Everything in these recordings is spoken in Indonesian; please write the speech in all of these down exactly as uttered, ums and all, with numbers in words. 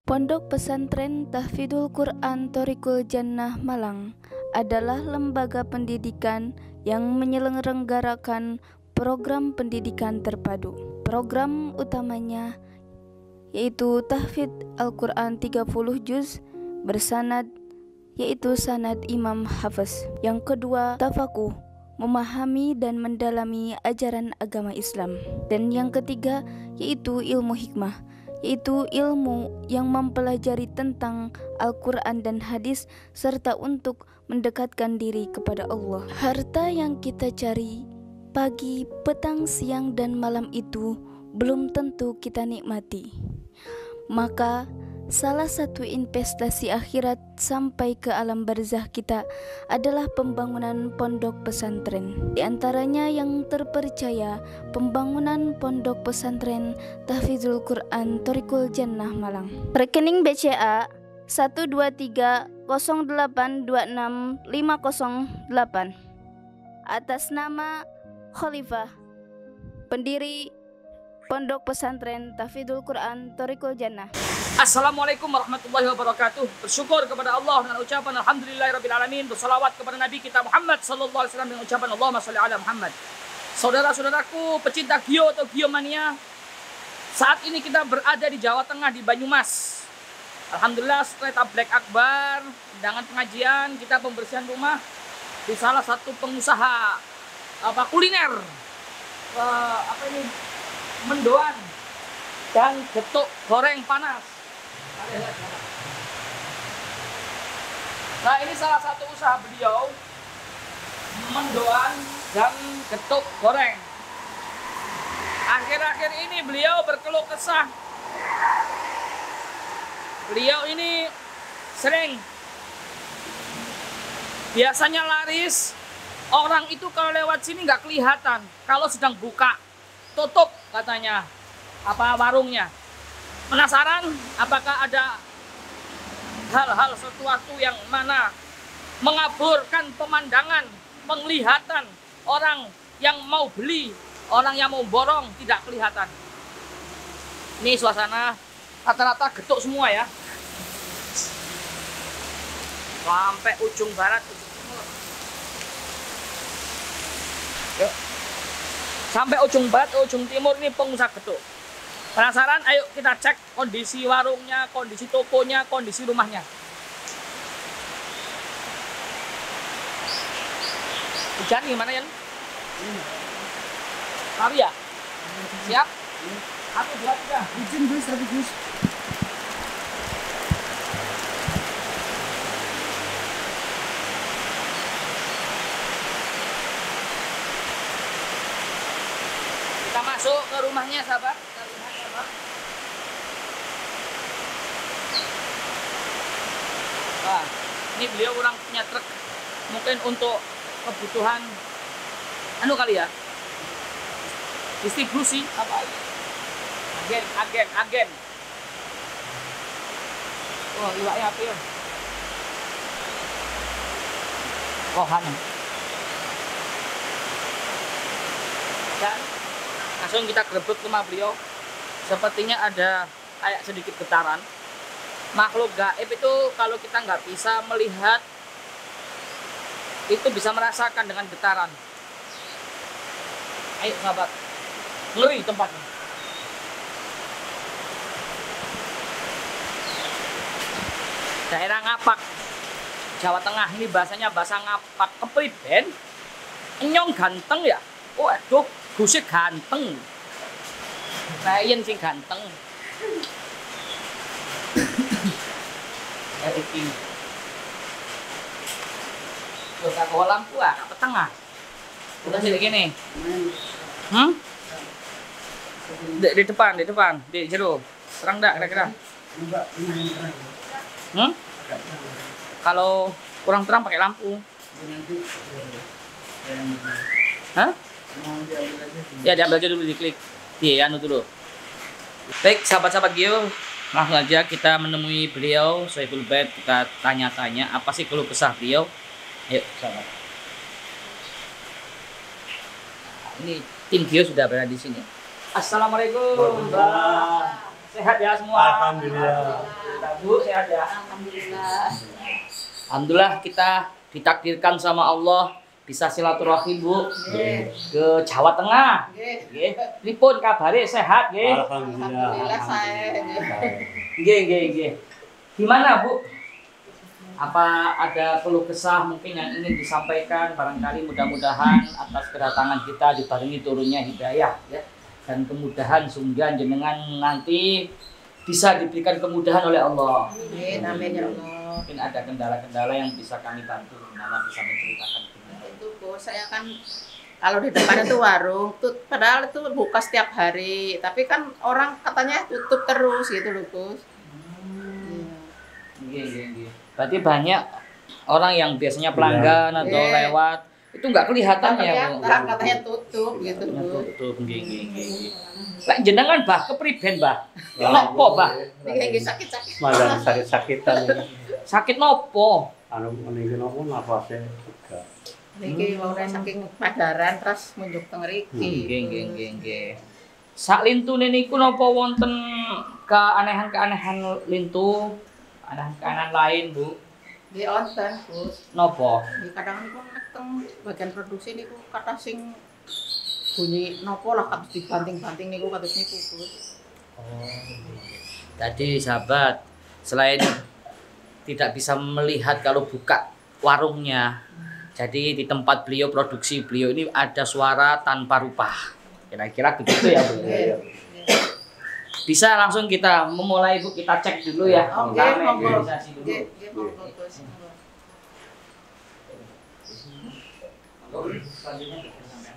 Pondok Pesantren Tahfidzul Quran Thoriqul Jannah Malang adalah lembaga pendidikan yang menyelenggarakan program pendidikan terpadu. Program utamanya yaitu tahfidz Al-Quran tiga puluh juz bersanad, yaitu sanad Imam Hafiz. Yang kedua, tafakuh, memahami dan mendalami ajaran agama Islam. Dan yang ketiga yaitu ilmu hikmah, yaitu ilmu yang mempelajari tentang Al-Quran dan hadis serta untuk mendekatkan diri kepada Allah. Harta yang kita cari pagi, petang, siang, dan malam itu belum tentu kita nikmati. Maka salah satu investasi akhirat sampai ke alam barzah kita adalah pembangunan pondok pesantren. Di antaranya yang terpercaya pembangunan pondok pesantren Tahfidzul Quran Thoriqul Jannah Malang. Rekening B C A satu dua tiga nol delapan dua enam lima nol delapan atas nama Khalifah, pendiri Pondok Pesantren Tahfidzul Quran Thoriqul Jannah. Assalamualaikum warahmatullahi wabarakatuh. Bersyukur kepada Allah dengan ucapan alhamdulillahirabbil alamin, bersalawat kepada Nabi kita Muhammad sallallahu alaihi wasallam dengan ucapan Allahumma shalli ala Muhammad. Saudara-saudaraku pecinta Gio atau Giomania, saat ini kita berada di Jawa Tengah, di Banyumas. Alhamdulillah setelah tablek akbar, undangan pengajian, kita pembersihan rumah di salah satu pengusaha apa kuliner uh, apa ini mendoan dan getuk goreng panas. Nah, ini salah satu usaha beliau, mendoan dan getuk goreng. Akhir-akhir ini beliau berkeluh kesah. Beliau ini sering, biasanya laris, orang itu kalau lewat sini nggak kelihatan. Kalau sedang buka, tutup katanya apa warungnya. Penasaran apakah ada hal-hal sesuatu yang mana mengaburkan pemandangan, penglihatan orang yang mau beli, orang yang mau borong tidak kelihatan. Ini suasana rata-rata getuk semua ya, sampai ujung barat, ujung timur. Yuk. Sampai ujung barat, ujung timur ini pengusaha getuk. Penasaran? Ayo kita cek kondisi warungnya, kondisi tokonya, kondisi rumahnya. Hujan gimana ya? Lari ya? Siap? Satu, dua, tiga. Hujan Gus, tapi Gus. Kita masuk ke rumahnya, sahabat. Kita lihat, sahabat. Nah, ini beliau orang punya truk, mungkin untuk kebutuhan anu kali ya, distribusi apa? Agen, agen, agen. Oh, iwaknya apa ya? Oh, hanam. Dan langsung kita gerebek rumah beliau. Sepertinya ada kayak sedikit getaran. Makhluk gaib itu kalau kita nggak bisa melihat, itu bisa merasakan dengan getaran. Ayo sahabat, ngeri tempatnya. Daerah Ngapak, Jawa Tengah. Ini bahasanya bahasa Ngapak. Kepriben? Enyong ganteng ya? Oh aduh, gusik ganteng. Ryan sing ganteng. Ya iki. Tuh tak bawa lampu ah, ke tengah. Kita sini gini. Hmm? Di, di depan, di depan, di jero. Terang enggak kira-kira? Hmm? Kalau kurang terang pakai lampu. Hah? Ya diambil aja dulu, diklik. Iya, anu dulu. Baik, sahabat-sahabat Gio, langsung aja kita menemui beliau Sohibul Bait. Kita tanya-tanya apa sih keluh kesah beliau. Ayo, sahabat. Nah, ini tim Gio sudah berada di sini. Assalamualaikum. Sehat ya semua? Alhamdulillah. Alhamdulillah Bu, sehat ya. Alhamdulillah. Alhamdulillah kita ditakdirkan sama Allah bisa silaturahim Bu Nggih. ke Jawa Tengah. Nggih. Nggih. Pripun kabare sehat nggih? Alhamdulillah. Alhamdulillah saya. Nggih, nggih, nggih. Gimana Bu? Apa ada keluh kesah mungkin yang ingin disampaikan? Barangkali mudah-mudahan atas kedatangan kita dibarengi turunnya hidayah ya. Dan kemudahan sehingga jenengan nanti bisa diberikan kemudahan oleh Allah. Amin, amin ya Allah. Mungkin ada kendala-kendala yang bisa kami bantu, Nana bisa menceritakan. Itu Bu, saya kan kalau di depan itu warung, tuh, padahal itu buka setiap hari, tapi kan orang katanya tutup terus gitu loh Gus. Iya, iya, iya. Berarti banyak orang yang biasanya pelanggan Iya. atau Iya. lewat itu nggak kelihatan ya, Bu. Kelihatan katanya tutup gitu Katanya Bu. tutup, nggih, nggih, nggih. Lah jenengan bah kepriben bah? Nopo bah? Ini kayak sakit-sakit. Malah sakit-sakitan. Sakit nopo? Anu meninggal apa nafasnya juga. Niki mau saking padaran terus munjuk teng mriki. Nggih, nggih, nggih, nggih. Sak lintune niku napa wonten keanehan-keanehan lintu? Keanehan-keanehan lain, Bu? Di onten Gus. Napa? Di kadang niku nek teng bagian produksi niku kata sing bunyi nopo lah habis dibanting-banting niku kados niku Gus. Tadi sahabat, selain tidak bisa melihat kalau buka warungnya, jadi di tempat beliau produksi beliau ini ada suara tanpa rupa. Kira-kira begitu ya Bu? Iya. Bisa langsung kita memulai Bu, kita cek dulu ya. Oke, Kita monggo. medialisasi dulu. Nggih, nggih monggo Gus. Monggo. Selanjutnya kita sampai.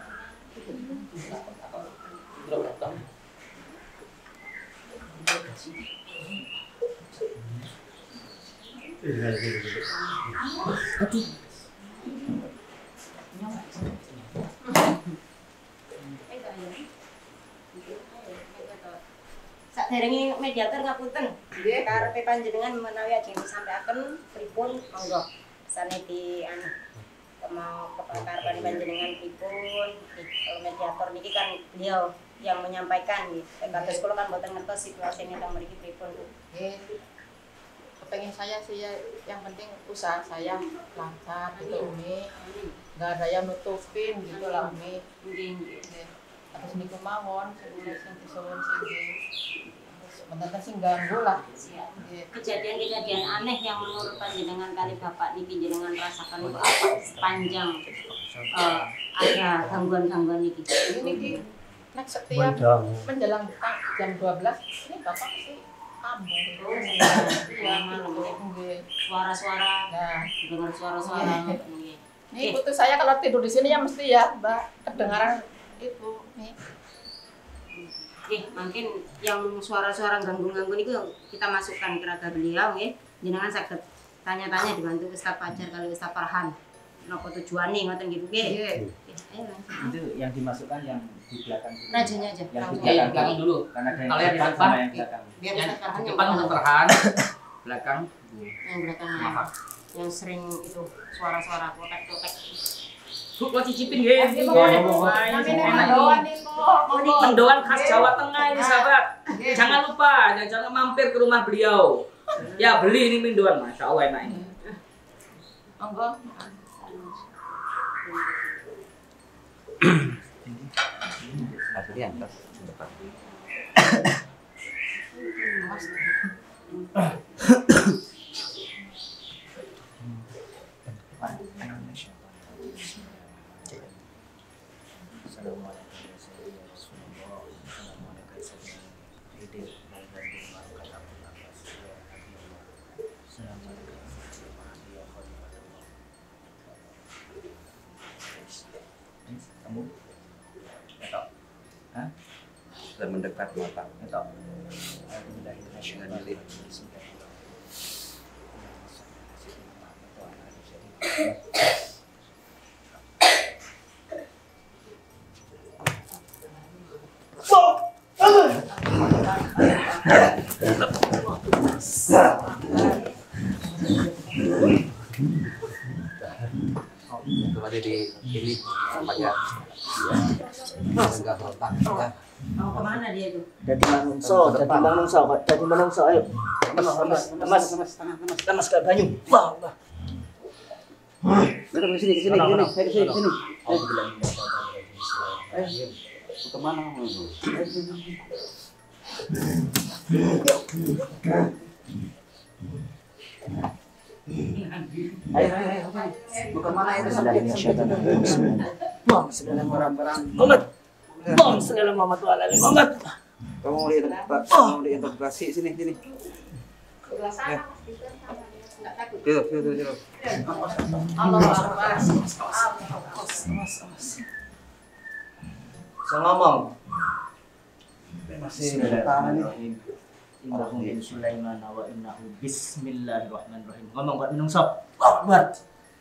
Saderenge mediator ngapunten. Nggih. Karepe panjenengan menawi ajeng disampaikan pripun monggo. Sane di anu mau keperkarepan panjenengan pripun. Kalau mediator niki kan beliau yang menyampaikan nggih. Kados kula kan mboten ngertos situasine teng mriki pripun. Nggih. Kepengen saya sih ya, yang penting usaha saya lancar gitu Umi. Enggak ada yang nutupin gitu lah Umi. Nggih, nggih. Terus niku mawon sing sing disuwun sing nggih. Sebentar sing ganggu lah. Nggih. Kejadian-kejadian aneh yang menurut panjenengan kali Bapak niki jenengan rasakan itu apa sepanjang eh, ada gangguan-gangguan niki? Ini ki nek setiap Mendang. menjelang buka jam dua belas ini Bapak mesti ambu. Iya, malam nggih. Suara-suara, Nah, dengar suara-suara nggih. ini putus saya kalau tidur di sini ya mesti ya, Mbak, kedengaran itu nih. Oke, mungkin yang suara-suara ganggu-ganggu itu kita masukkan ke raga beliau ya. Jenengan saged tanya-tanya dibantu Ustaz Fajar kali Ustaz Farhan. Napa tujuane ngoten gitu nggih. Nggih. Oke, ayo langsung. Itu yang dimasukkan yang di belakang dulu. Rajanya aja. Yang di langsung. belakang, Yang belakang dulu. Karena ada yang Kalau yang di depan depan, sama yang belakang. Biar Yang Ustaz Farhan yang depan untuk belakang. Farhan, Belakang. Yang belakang ya. Maaf. Yang sering itu suara-suara klotek-klotek. Bu, mau cicipin nggih. Nggih, Nggih. boleh. Wah, ini Namanya enak mendoan nih. nih kok. Ini mendoan khas Jawa Tengah ini sahabat. Nggih. Jangan lupa, jangan, jangan mampir ke rumah beliau. Ya beli ini mendoan, masya Allah enak ini. Monggo. Tadi atas depan. Kamu? Etok. Hah? Dan mendekat mata. Etok. Dengan milik. Kembali di ini apa ya? Enggak berotak ya. Mau kemana dia itu? Jadi manungso, jadi manungso, jadi manungso. Ayo. Lemas, lemas, lemas, lemas, lemas, lemas ke banyu. Wah, wah. Ke sini, ke sini, ke sini, ke sini, ke sini. Ayo. Kemana? Ayo, ayo, ayo. Mau kemana itu? Bang, segala barang-barang. Muhammad. Bang, segala Muhammad wa ala ali Muhammad. Kamu mau lihat Pak? Kamu mau diintegrasi sini, sini. Sebelah sana, enggak takut. Tuh, tuh, tuh, tuh. Allah Akbar. Saya ngomong. Masih tangan nih. Innahu min Sulaiman wa innahu bismillahirrahmanirrahim. Ngomong buat menungso. Akbar.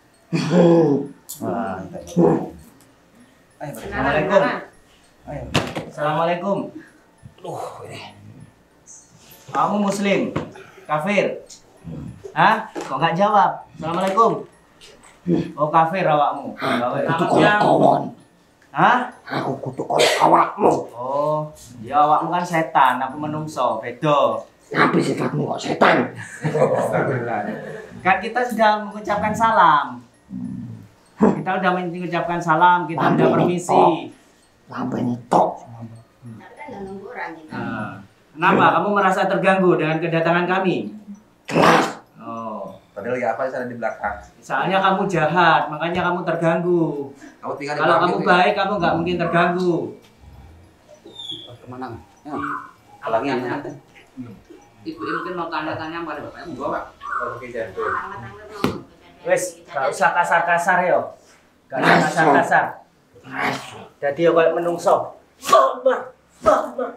Wah, ayo, Assalamualaikum. Ayo. Assalamualaikum. Duh, ini. Kamu muslim? Kafir? Hah? Kok nggak jawab? Assalamualaikum. Oh, kafir awakmu. Itu kawan. Hah? Aku kutuk awakmu. Oh, ya awakmu kan setan, aku menungso, beda. Tapi sifatmu kok setan. Kan kita sudah mengucapkan salam. Kita sudah mengucapkan salam, kita sudah permisi. Lambe tok. Tapi kan nggak nunggu orang gitu. Nah, kenapa kamu merasa terganggu dengan kedatangan kami? Jelas. Oh, Padahal ya apa di sana di belakang. soalnya kamu jahat, makanya kamu terganggu. Kamu tinggal di Kalau belakang kamu itu, baik, kamu nggak mungkin terganggu. ya? Kemana? Ya. Alangnya nanti. Ibu mungkin mau tanya-tanya pada Bapak Ibu, Pak. Oke, jangan. Wes, gak usah kasar-kasar yo. Gak usah kasar-kasar. Jadi yo kayak menungso. Akbar. Akbar.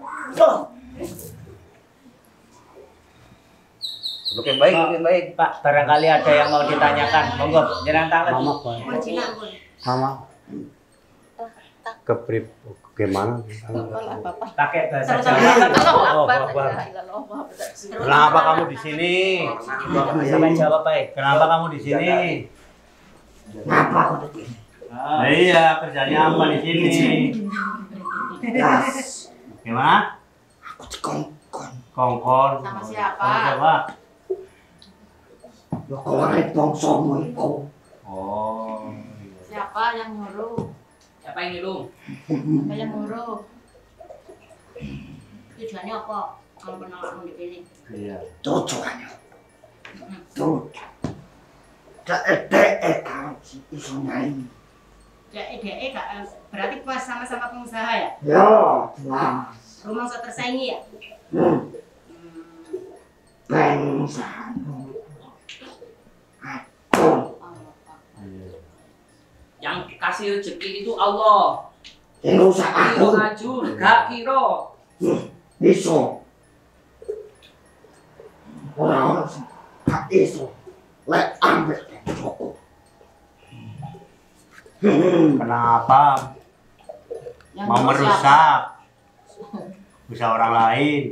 Duduk yang baik, duduk yang baik. Pak, barangkali ada yang mau ditanyakan. Monggo, jenengan tangan. Mama, Pak. Marjina pun. Mama. Keprip gimana? Pakai bahasa Terus, Jawa. Allah Oh, Akbar. Akbar. La ilaha illallah. Kenapa kamu di sini? Sampai jawab, Pak. Kenapa kamu di sini? Ngapa aku di sini? Nah, iya, kerjanya apa di sini? Jelas. Gimana? Aku dikongkon. Kongkon. Sama siapa? Sama siapa? Lo korek bongsomu itu. Oh. Siapa yang nyuruh? Siapa yang nyuruh? Siapa yang nyuruh? Tujuannya apa? Kalau penolakan dipilih. Iya. Tujuannya. Tujuan. Dek-dek kan si isunya ini. Ya, E D E gak berarti pas sama-sama pengusaha ya? Ya, jelas. Rumah saya tersaingi ya? Hmm. Hmm. Pengusaha. Aku. Yang kasih rezeki itu Allah. Yang rusak Kiro aku. ngajur, gak kiro. Iso. Orang-orang gak iso. Lek ambil cukup. Kenapa? Yang Mau nyuruh merusak usaha orang lain?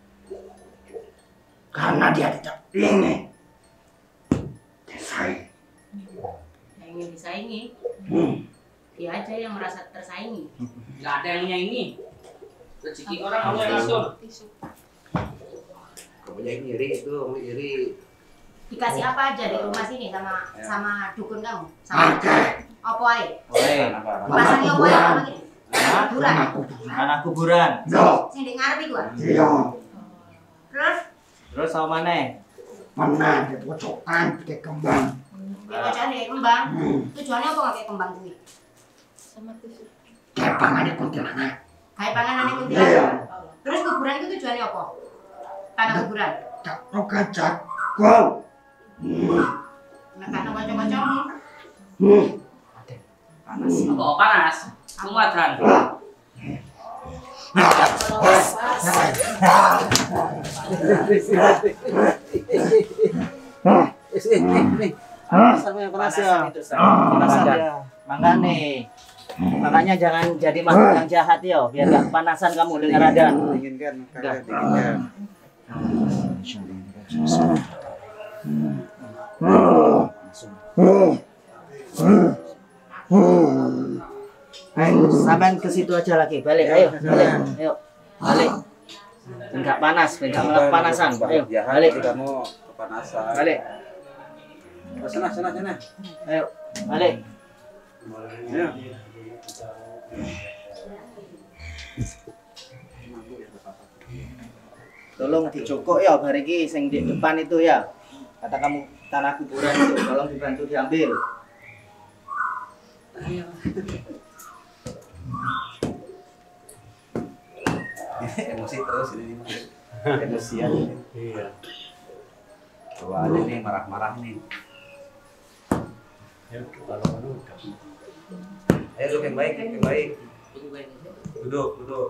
Karena dia tidak ingin disaing. Yang ingin disaingi, Hmm. dia aja yang merasa tersaingi. Gak ada yang nyanyi. Rezeki orang Allah yang atur. Kamu yang iri itu, kamu iri. Dikasih apa aja di rumah sini sama sama dukun kamu? Sama Pakai. apa aja? Oleh, Pasangnya apa ya? Apa gini? Hah? Kuburan. Aku pulang. anak kuburan. Yo. Sing di ngarep iku. ah? Iya. Terus Terus sama mana? Mana di pojokan pakai kembang. dia bacaan dia kembang. Hmm. Tujuannya apa pakai kembang kuwi? Sama tisu. Kayak pangannya kuntilanak. Kayak panganan yang Iya. kuntilanak. Terus kuburan itu tujuannya apa? Tanah kuburan. Tak rokan jago. Hmm. Nah, karena kocok-kocokmu. Hmm. Apa panas? Muatan. Panas itu, Sar. Panas ya. Makanya, makanya jangan jadi makhluk yang jahat yo, biar gak panasan kamu dengar ada. Dinginkan, makanya dinginkan. Sampean ke situ aja lagi. Balik, ayo, balik. Ayo. Balik. Enggak panas, enggak malah kepanasan. Ayo, balik. Kamu kepanasan. Balik. Sana, sana, sana. Ayo, balik. Ayo. Tolong dicokok ya bar iki sing di depan itu ya. Kata kamu tanah kuburan itu tolong dibantu diambil. Emosi terus ini nih. Emosian ini. Iya. Coba ada nih marah-marah nih. Ya, kalau dulu. Ayo duduk yang baik, yang baik. Duduk, duduk.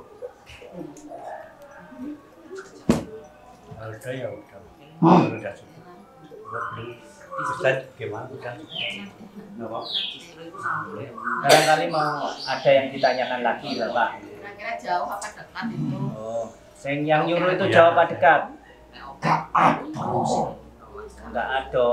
Udah ya udah. Udah cukup. Ustaz gimana udah? Kenapa? Barangkali mau ada yang ditanyakan lagi lah Pak. Kira-kira jauh apa dekat itu? Oh, sing yang nyuruh itu jauh apa dekat? Gak ada. Enggak ada.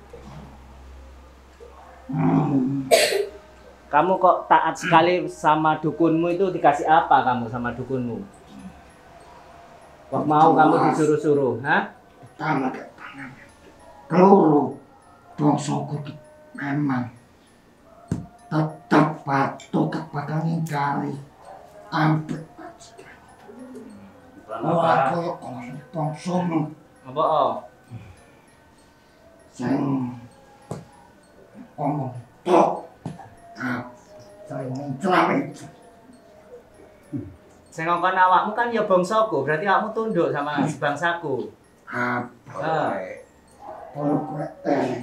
Hmm. Kamu kok taat sekali sama dukunmu itu dikasih apa kamu sama dukunmu? Kok mau kamu disuruh-suruh, ha? Pertama ke tangan. Keluru. Bongsoku memang tetap patuh kepada ngingkari tampil. Oh, aku ya kalau bongsomu. Apa oh? Sing ngomong tok. Ah, saya mencelamin. Sing ngongkon awakmu kan ya bangsaku, berarti awakmu tunduk sama sebangsaku. Apa? Ah. Kalau gue eh,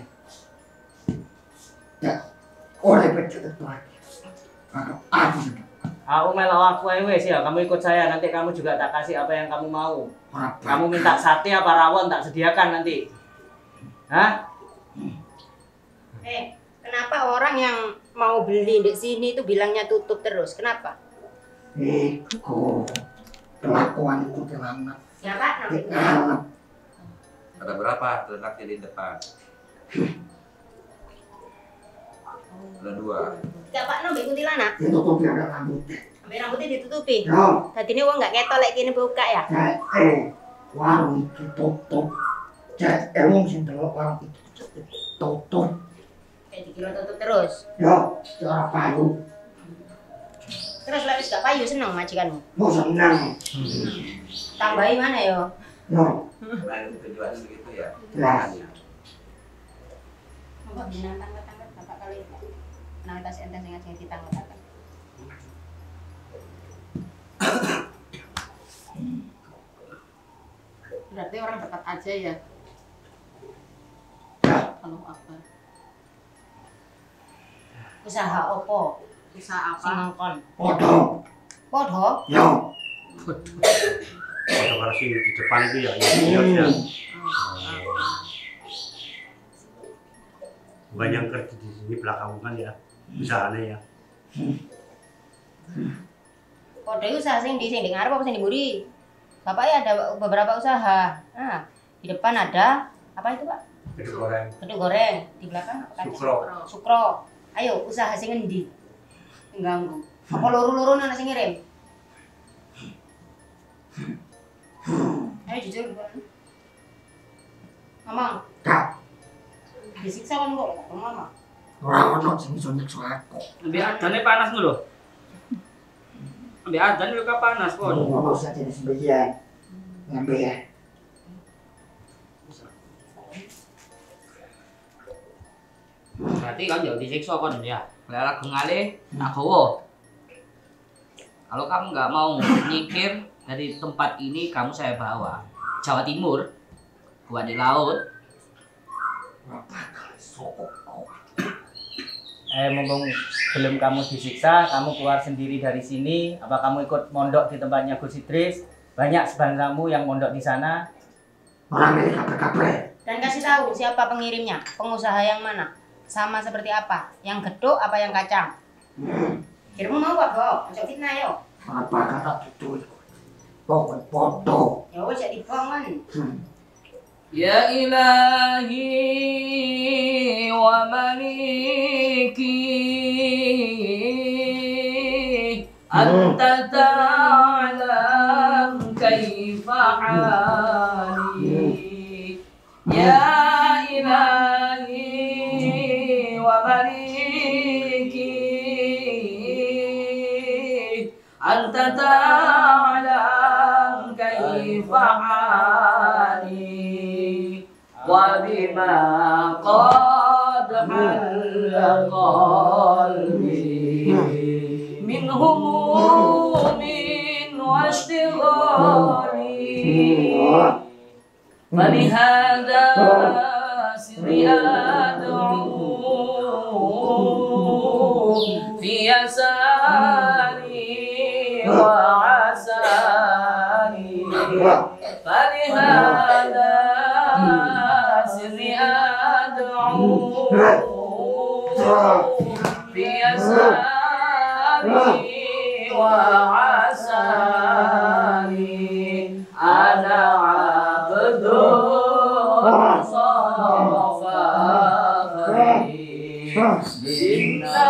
ya, oleh betul itu lagi. Aku aku sudah. Aku melok aku ae wis ya, kamu ikut saya nanti kamu juga tak kasih apa yang kamu mau. Apa? Kamu minta sate apa rawon tak sediakan nanti. Hah? Eh, kenapa orang yang mau beli di sini itu bilangnya tutup terus? Kenapa? Iku kelakuan itu terlambat. Siapa namanya? Terlambat. Ada berapa terletaknya di depan? Ada dua. Siapa namanya kuntilanak? Ditutupi ada rambutnya. Sampai rambutnya ditutupi. Ya, Tadi ini uang nggak ketol lagi ini buka ya? kayak eh warung itu tutup. Cek emang sing delok warung itu tutup. Kayak dikira tutup terus. Ya, secara payu. Terus lapis gak payu seneng majikanmu. Mau senang. Tambahin mana yo? Ya, Nah, itu tujuan begitu ya. jelas. Mbak binang tangga-tangga bapak kali ini. Nah, tas entes yang ngajeng ditangga-tangga. Berarti orang dekat aja ya. Ya, Kalau apa? Usaha opo? Usaha Sing apa? ngongkon. foto. Podho? Ya, Kalau versi di depan itu ya, ya, ya. Bukan yang kerja di sini belakang kan ya, usahanya ya. Podho itu usaha sing di sing di ngarep apa sing di mburi? Bapak ya ada beberapa usaha. Nah, di depan ada apa itu, Pak? Itu goreng. Gedung goreng, di belakang apa kaca? Sukro. Sukro. Ayo, usaha sing endi? Mengganggu. Apa loro-loro ana sing ngirim? Ayo jujur, Pak. Ngomong. Kak, Disiksa kan kok, ngomong. ora ono sing iso nyiksa aku. Ambil adane panas dulu. Ambil adan juga panas pun. Ngomong saja di sebagian. Ngambil ya. Berarti kan jauh disiksa kan ya. Lelak ngale tak gowo. Kalau kamu nggak mau nyingkir dari tempat ini, kamu saya bawa Jawa Timur, buat di laut. Eh, mumpung belum kamu disiksa, kamu keluar sendiri dari sini. Apa kamu ikut mondok di tempatnya Gus Idris? Banyak sebangsamu yang mondok di sana. Orang ini kabar-kabar. Dan kasih tahu siapa pengirimnya, pengusaha yang mana, sama seperti apa, yang geduk apa yang kacang. Kiramu mau Pak Bo, ojo fitnah yo. Apa kata itu? Pokok foto. Ya wis jadi dibangun. Ya ilahi wa maliki anta ta'lam kaifa hali ya ilahi wa maliki anta ta'lam kaifa hali wa bima qad halla qalbi min humumin wa ishtighali falihada sirri ad'u fi yasari wa asari falihada sirri ad'u fi yasari wa asari ana abdul safari inna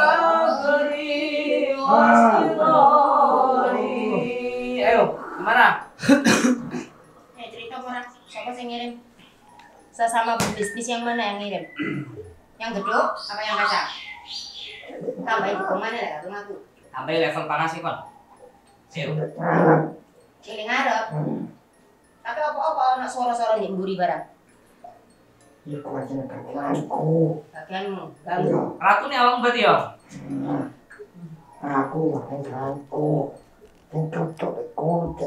faqri wastirari. Ayo kemana? Eh cerita orang siapa yang ngirim? Sesama bisnis yang mana yang ngirim? Yang geduk apa yang kaca? Tambahin ke mana ya rumahku? Tambahin level panas sih kon. Siap. Ciling ngarep. Tapi apa-apa anak suara-suara nih mburi barang. Ya kuatnya bagianku. Bagianmu, ganggu. Ratu nih awang berarti ya? Aku bagianku. Yang cocok ikut.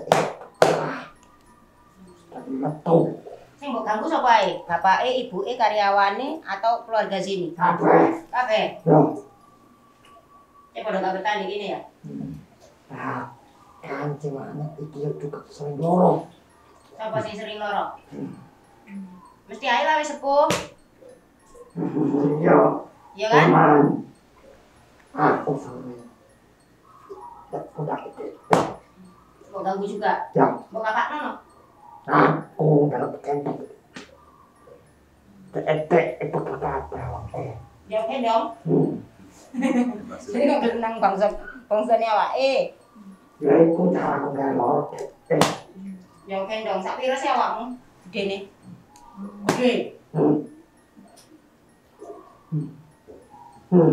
Tapi metu. Sing mbok ganggu sapa ae? Bapake, ibuke, karyawane atau keluarga sini? Kabeh. Kabeh. Ya. Eh pada kabeh tani gini ya. Nah, kancing anak iki juga sering loro. Sapa sing sering loro? Mesti ae lah wis sepuh. Iya. Iya kan? Teman. Aku sore. Tak udah itu. Mbok ganggu juga. Ya. Mbok kakakno no. Aku dalam kentuk. Tetek itu kata oke. Jawab eh dong. Hmm. Jadi nggak berenang bangsa bangsanya awake. Ya iku cara aku ngelor. Eh. Jawab eh dong. Sak pira sih awakmu? Gedene. Oke. Hmm. Hmm. Hmm.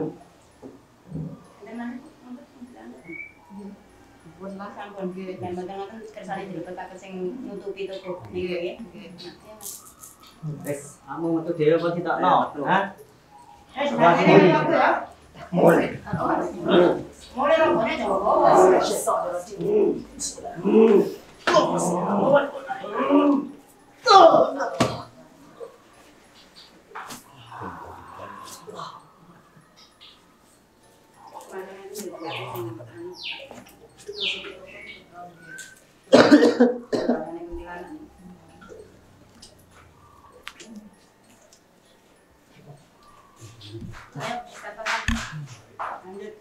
Pun lah sampun nggih dan mboten kersane dilebetaken sing nutupi tutup nggih nggih. Wes, kamu metu dhewe apa ditokno? Hah? Eh, sebenarnya aku ya. Mulai. Mulai rombone Jawa. Ayo, katakan. Lanjut.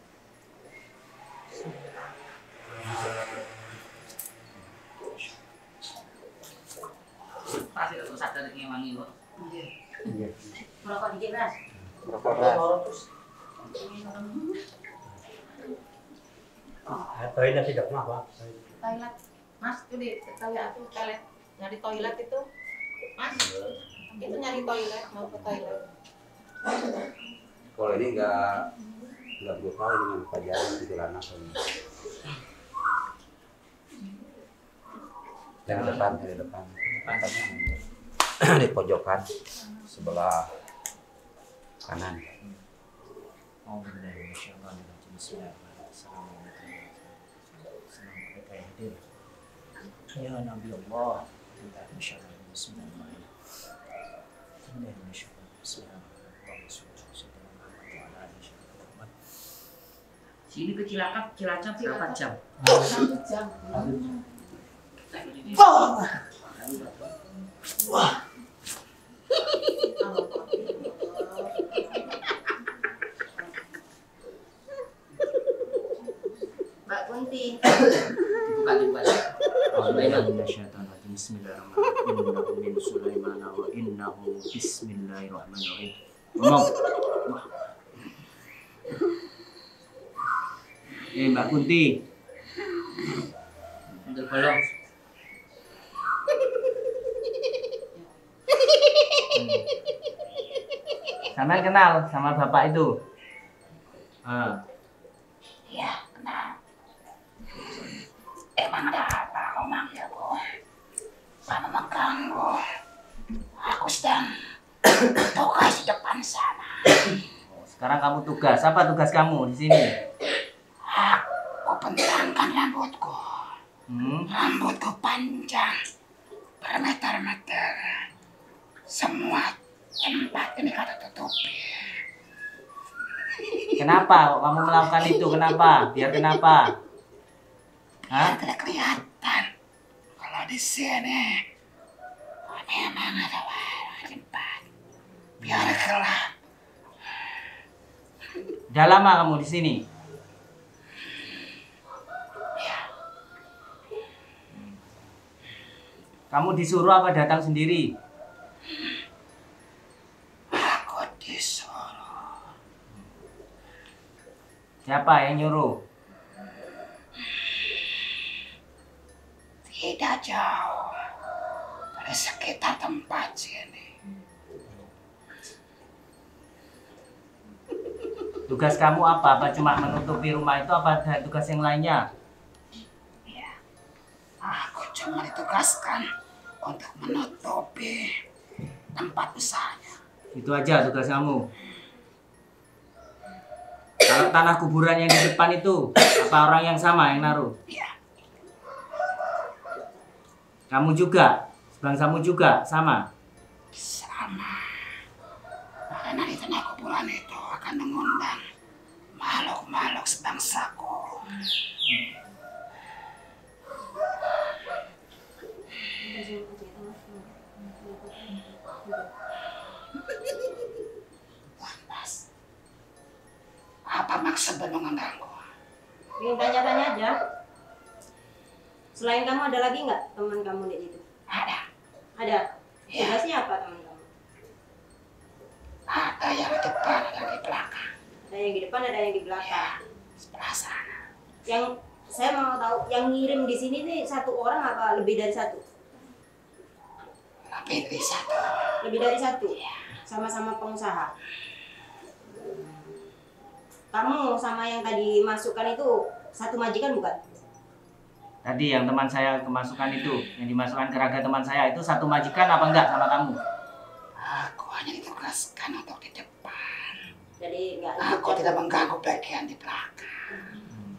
Pasti itu sadar ini wangi kok. Iya. Merokok dikit, Mas. Toilet tidak kenapa? Toilet. Mas, itu di toilet aku toilet. Nyari toilet itu. Mas, itu nyari toilet, mau ke toilet. Kalau ini enggak enggak gue tahu dengan pelajaran di anak ini. Yang depan, di depan. Di pojokan sebelah kanan. Ya Nabi Allah, Bismillahirrahmanirrahim. Sini ke Cilacap, Cilacap berapa jam? Satu jam. Wah. Mbak Kunti. Dibuka dibuka. Bismillahirrahmanirrahim. Min Sulaiman wa innahu bismillahirrahmanirrahim. Ngomong. Eh, Mbak Kunti. Untuk belum. Hmm. Sampai kenal sama bapak itu? Ah. Iya, kenal. Emang ada apa kau manggilku? Kamu mengganggu. Aku sedang tugas di depan sana. Sekarang kamu tugas. Apa tugas kamu di sini? Aku bentangkan rambutku. Hmm? Rambutku panjang, bermeter-meter. Semua tempat ini kata tutupi. Kenapa kok kamu melakukan itu? Kenapa? Biar kenapa? Hah? Biar tidak kelihatan. Kalau di sini memang ada warna tempat. Biar gelap. Udah lama kamu di sini? Ya, Kamu disuruh apa datang sendiri? aku disuruh. Siapa yang nyuruh? Tidak jauh dari sekitar tempat sini. Tugas kamu apa? Apa cuma menutupi rumah itu? Apa ada tugas yang lainnya? Ya, aku cuma ditugaskan untuk menutupi tempat usahanya. Itu aja tugas kamu. Kalau tanah kuburan yang di depan itu, apa orang yang sama yang naruh? Ya, Kamu juga? Sebangsamu juga? Sama? sama. Karena di tanah kuburan itu akan mengundang makhluk-makhluk sebangsaku. Lantas, apa maksud mengundangku? Ingin tanya-tanya aja. Selain kamu ada lagi nggak teman kamu di situ? Ada, Ada. Ya. Tugasnya apa teman kamu? ada yang di depan, ada yang di belakang. Ada yang di depan, ada yang di Ya, belakang. sebelah sana. Yang saya mau tahu, yang ngirim di sini nih satu orang apa lebih dari satu? Lebih dari satu. Lebih dari satu. Sama-sama pengusaha. Kamu sama yang tadi masukkan itu satu majikan bukan? Tadi yang teman saya kemasukan itu, yang dimasukkan ke raga teman saya itu satu majikan apa enggak sama kamu? Aku hanya ditugaskan untuk di depan. Jadi nggak. Aku tidak mengganggu bagian di belakang.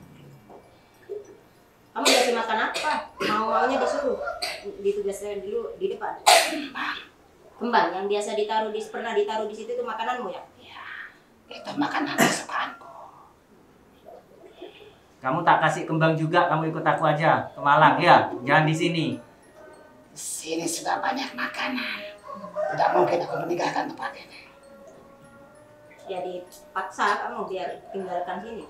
Kamu dikasih makan apa? Mau-maunya disuruh ditugaskan dulu di depan. Kembang, Kembang yang biasa ditaruh di pernah ditaruh di situ itu makananmu ya? ya, itu makanan kesukaanku. Kamu tak kasih kembang juga, kamu ikut aku aja ke Malang ya, jangan di sini. Di sini sudah banyak makanan. Tidak mungkin aku meninggalkan tempat ini. Jadi paksa kamu biar tinggalkan sini.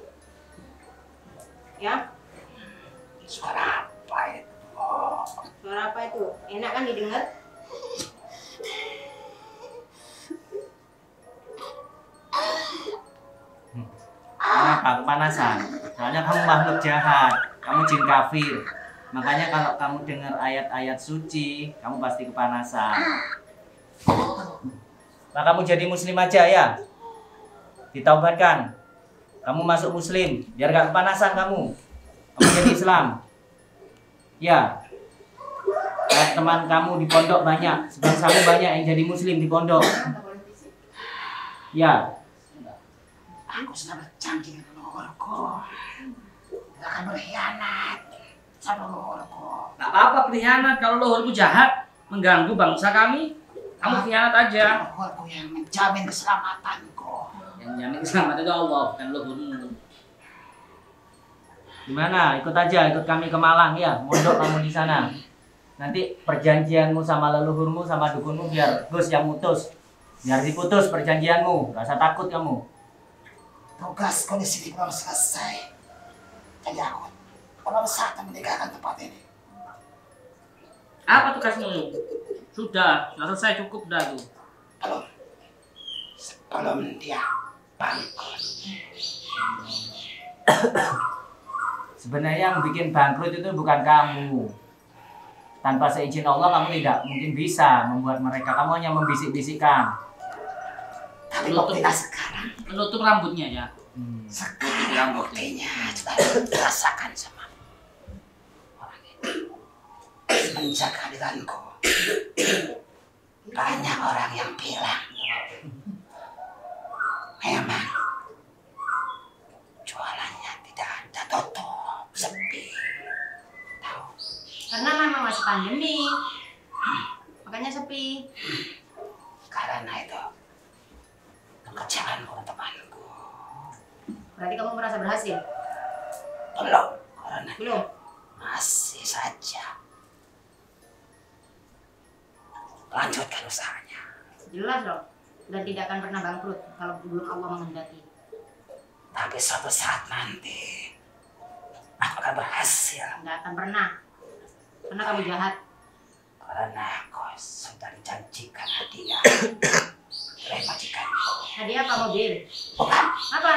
Ya? Suara apa itu? Suara apa itu? Enak kan didengar? Kenapa? Kepanasan? Soalnya kamu makhluk jahat, kamu jin kafir. Makanya kalau kamu dengar ayat-ayat suci, kamu pasti kepanasan. Nah, kamu jadi muslim aja ya. Ditaubatkan. Kamu masuk muslim, biar gak kepanasan kamu. Kamu jadi Islam. Ya. Kayak teman kamu di pondok banyak, sebangsamu banyak yang jadi muslim di pondok. Ya. Aku sudah berjanji dengan leluhurku. Tidak akan berkhianat sama leluhurku. Tak apa-apa berkhianat kalau leluhurku jahat mengganggu bangsa kami. Kamu khianat aja. Leluhurku yang menjamin keselamatanku. Yang jamin keselamatan itu Allah, bukan leluhurmu. Gimana? Ikut aja, ikut kami ke Malang ya. Mondok kamu di sana. Nanti perjanjianmu sama leluhurmu sama dukunmu biar Gus yang mutus. Biar diputus perjanjianmu. Gak usah takut kamu. Tugasku di sini belum selesai. Jadi aku belum saatnya meninggalkan tempat ini. Apa tugasmu? Sudah, sudah selesai, cukup dah tuh. Belum. Sebelum dia bangkrut. Sebenarnya yang bikin bangkrut itu bukan kamu. Tanpa seizin Allah kamu tidak mungkin bisa membuat mereka. Kamu hanya membisik-bisikkan. Tapi Menutup. buktinya sekarang, Menutup rambutnya ya. Hmm. sekarang buktinya sudah dirasakan sama orang itu. Semenjak kehadiranku, banyak orang yang bilang memang jualannya tidak ada, tutup, sepi. Tahu? Karena memang masih pandemi, makanya sepi. Karena itu pekerjaanku dan temanku Berarti kamu merasa berhasil? belum, karena Belum. masih saja lanjutkan usahanya. Jelas dong. Dan tidak akan pernah bangkrut kalau belum Allah menghendaki. Tapi suatu saat nanti aku akan berhasil Nggak akan pernah. Karena kamu jahat. karena aku sudah dijanjikan hadiah oleh majikanku. Hadiah apa mobil? Bukan, Apa?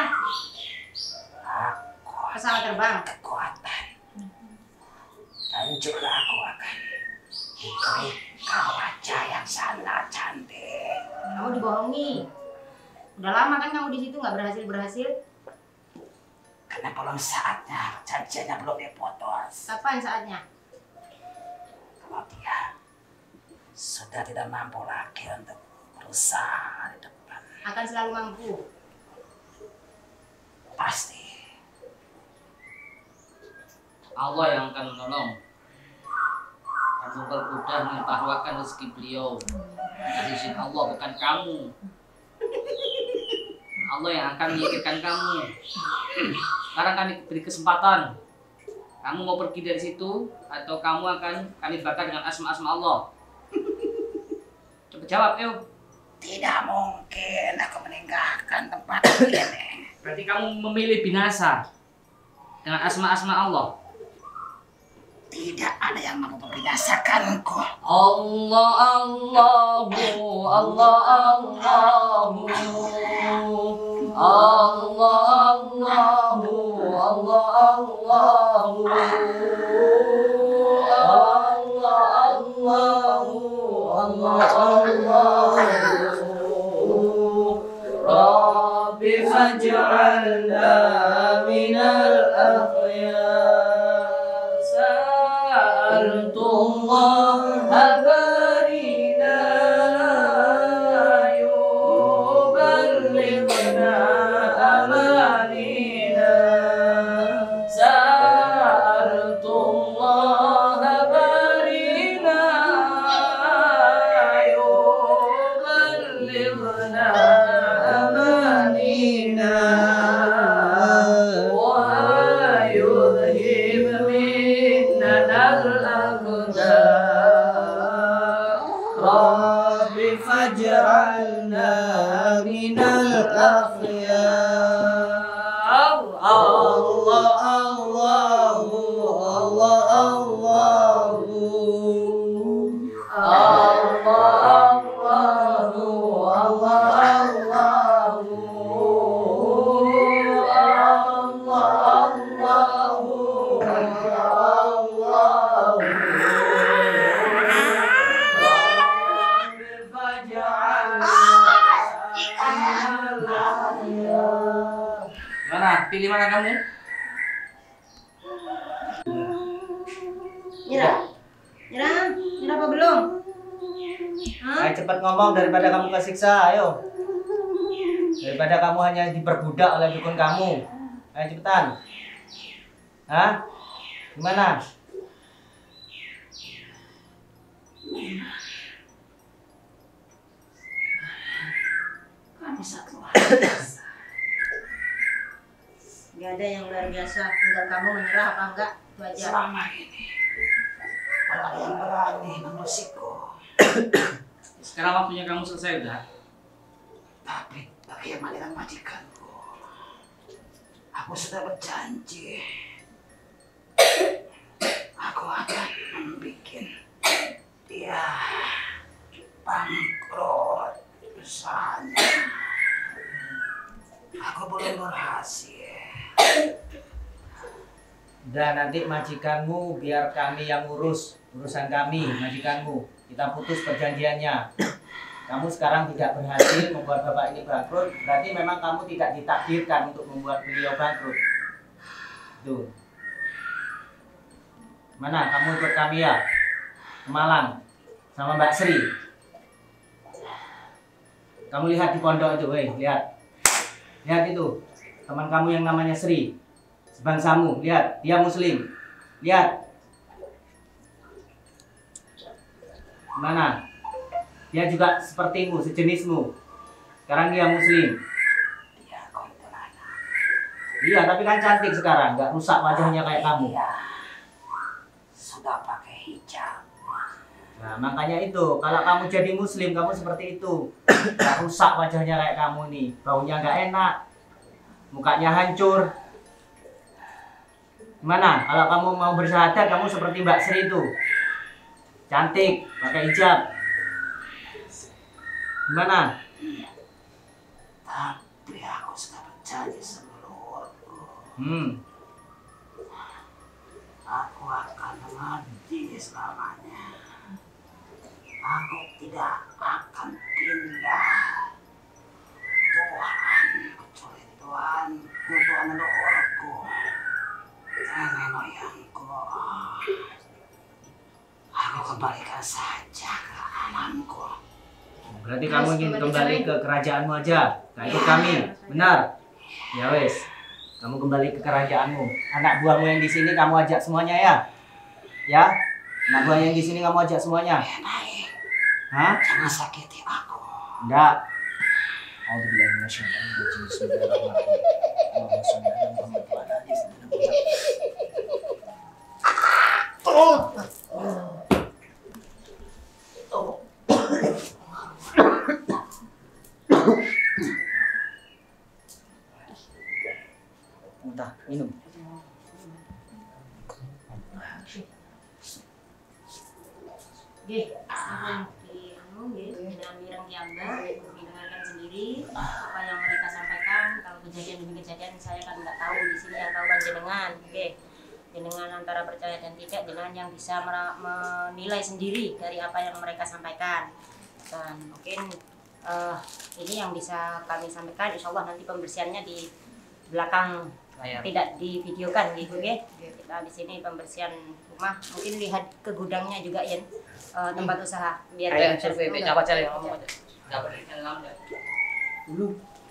aku Pesawat terbang. kekuatan dan juga aku akan diberikan wajah yang sangat cantik. Kamu dibohongi. Udah lama kan kamu di situ nggak berhasil berhasil. Karena belum saatnya, janjinya belum dipotong. Kapan saatnya? Kalau dia sudah tidak mampu lagi untuk berusaha di depan, Akan selalu mampu. pasti Allah yang akan menolong. Abu Bakar udah mengetahukan rezeki beliau. Dari izin Allah, bukan kamu. Allah yang akan menyingkirkan kamu. Sekarang kami beri kesempatan. Kamu mau pergi dari situ atau kamu akan kami bakar dengan asma-asma Allah? Coba jawab, ayo. tidak mungkin aku meninggalkan tempat ini. Berarti kamu memilih binasa dengan asma-asma Allah. Tidak ada yang mampu membinasakanku. Allah Allahu Allah Allahu Allah Allahu Allah Allahu Allah Allahu Allah Allahu Rabbi faj'alna minal akhyar. Allah habarina yuballighna amanina sa'altullah habarina yuballighna amanina wa yudhib minna Rabbi faj'alna minal akhyar. Allah Allahu Allah Allahu Allah Allahu Allah Allahu Allah Allahu Allah Mana? Pilih mana kamu? Nyerah. Nyerah. Nyerah apa belum? Hah? Ayo cepat ngomong daripada kamu kesiksa, ayo. Daripada kamu hanya diperbudak oleh dukun kamu. Ayo cepetan. Hah? Gimana? Kamu sangat luar biasa. Gak ada yang luar biasa. Tinggal kamu menyerah apa enggak. Itu aja. Selama ini orang yang berani mengusikku. Sekarang waktunya kamu selesai udah. Tapi bagaimana dengan majikanku? Aku sudah berjanji. Aku akan membuat dia bangkrut usahanya. Aku belum berhasil. Dan nanti majikanmu biar kami yang urus urusan kami, majikanmu. Kita putus perjanjiannya. Kamu sekarang tidak berhasil membuat bapak ini bangkrut, berarti memang kamu tidak ditakdirkan untuk membuat beliau bangkrut. Tuh. Mana kamu ikut kami ya? Ke Malang sama Mbak Sri. Kamu lihat di pondok itu, weh, lihat. Lihat itu, teman kamu yang namanya Sri. Sebangsamu, lihat, dia muslim. Lihat. Mana? Dia juga sepertimu, sejenismu. Sekarang dia muslim. Dia kuntilanak. Iya, tapi kan cantik sekarang, nggak rusak wajahnya kayak kamu. Iya. Sudah pakai hijab. Nah, makanya itu, kalau kamu jadi muslim, kamu seperti itu. Nggak rusak wajahnya kayak kamu nih. Baunya nggak enak. Mukanya hancur. Gimana? Kalau kamu mau bersyahadat, kamu seperti Mbak Sri itu. Cantik, pakai hijab. Gimana? Tapi aku sudah berjanji sama Lordku. Hmm. Aku akan mengabdi selamanya. Aku tidak akan pindah. Tuhan, kecuali Tuhan, Tuhan leluhurku, nenek moyangku. Aku kembalikan saja ke alamku. Berarti kamu ingin kembali ke kerajaanmu aja. Nah, ikut kami. Benar? Ya wes. Kamu kembali ke kerajaanmu. Anak buahmu yang di sini kamu ajak semuanya ya. Ya? Anak buah yang di sini kamu ajak semuanya. Baik. Hah? Jangan sakiti aku. Enggak. Udah, minum. Oke, sebelum dianu nggih, dengan mireng kiambak, didengarkan sendiri apa yang mereka sampaikan. Kalau kejadian demi kejadian saya kan nggak tahu, di sini yang tahu kan jenengan. Oke, jenengan antara percaya dan tidak, jenengan yang bisa menilai sendiri dari apa yang mereka sampaikan. Dan mungkin uh, ini yang bisa kami sampaikan. Insya Allah nanti pembersihannya di belakang Layar. tidak divideokan gitu, oke? Kita di sini pembersihan rumah, mungkin lihat ke gudangnya juga ya, uh, tempat usaha biar Ayo, kita- survei, Udah. coba cari ngomong aja. Dapat dari dalam aja. Dulu.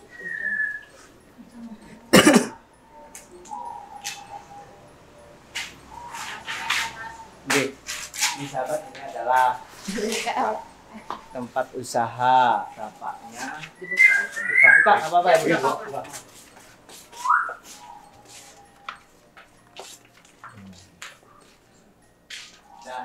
Oke. Ini sahabat, ini adalah tempat usaha bapaknya. Buka, buka, nggak apa-apa ya, buka, buka. Nah,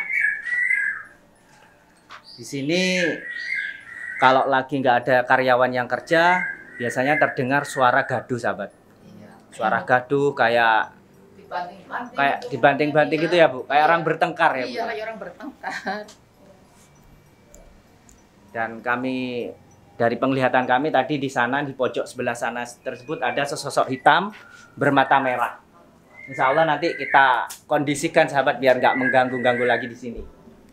di sini kalau lagi nggak ada karyawan yang kerja, biasanya terdengar suara gaduh, sahabat. Suara gaduh kayak Dibanting-banting. kayak dibanting-banting gitu ya, Bu. Kayak orang bertengkar ya, Bu. Iya, kayak orang bertengkar. Dan kami dari penglihatan kami tadi di sana di pojok sebelah sana tersebut ada sesosok hitam bermata merah. Insya Allah nanti kita kondisikan sahabat biar nggak mengganggu-ganggu lagi di sini.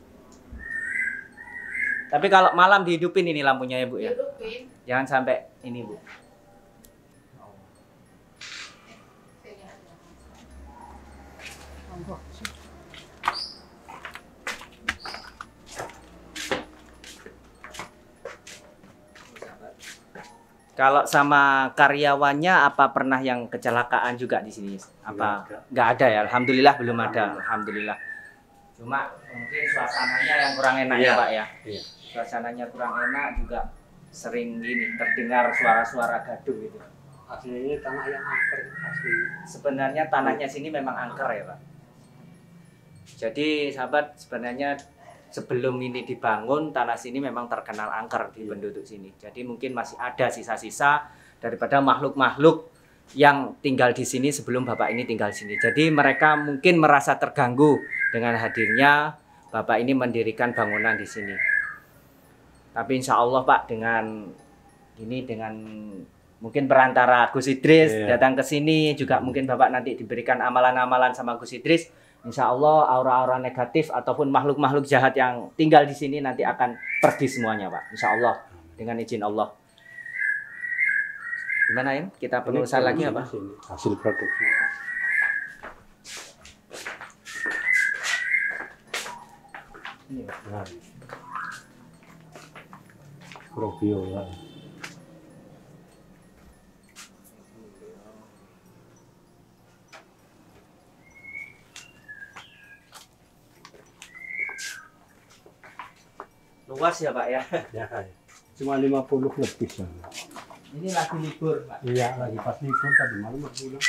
Tapi kalau malam dihidupin ini lampunya ya, Bu ya. Hidupin. Jangan sampai ini, Bu. Kalau sama karyawannya apa pernah yang kecelakaan juga di sini? Apa nggak ada ya? Alhamdulillah belum ada. Alhamdulillah. Cuma mungkin suasananya yang kurang enak ya, Iya. Pak ya. Iya. Suasananya kurang enak juga sering gini terdengar suara-suara gaduh gitu. Aslinya tanah yang angker asli. Sebenarnya tanahnya sini memang angker ya, Pak. Jadi sahabat sebenarnya sebelum ini dibangun tanah sini memang terkenal angker di penduduk sini. Jadi mungkin masih ada sisa-sisa daripada makhluk-makhluk yang tinggal di sini sebelum Bapak ini tinggal di sini. Jadi mereka mungkin merasa terganggu dengan hadirnya Bapak ini mendirikan bangunan di sini. Tapi insya Allah Pak dengan ini dengan Mungkin perantara Gus Idris Iya. datang ke sini juga mungkin Bapak nanti diberikan amalan-amalan sama Gus Idris. Insya Allah aura-aura negatif ataupun makhluk-makhluk jahat yang tinggal di sini nanti akan pergi semuanya, Pak. Insya Allah dengan izin Allah. Gimana ya? Kita penulisan lagi apa? Hasil produksi. Ini, Pak. Nah. Kurang biola. Luas ya, Pak ya. Ya, cuma lima puluh lebih ya. Ini lagi libur, Pak. Iya, lagi pas libur tadi malam mau pulang.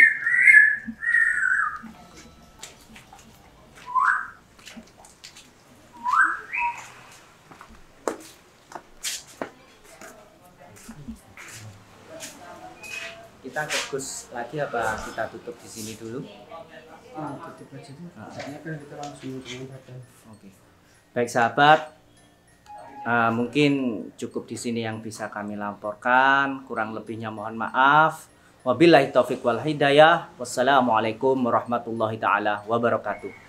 Kita ke Gus lagi apa kita tutup di sini dulu? Ah, tutup aja deh. Soalnya kan kita langsung saja. Oke. Baik sahabat, uh, mungkin cukup di sini yang bisa kami laporkan. Kurang lebihnya mohon maaf. Wabillahi taufiq wal hidayah. Wassalamualaikum warahmatullahi taala wabarakatuh.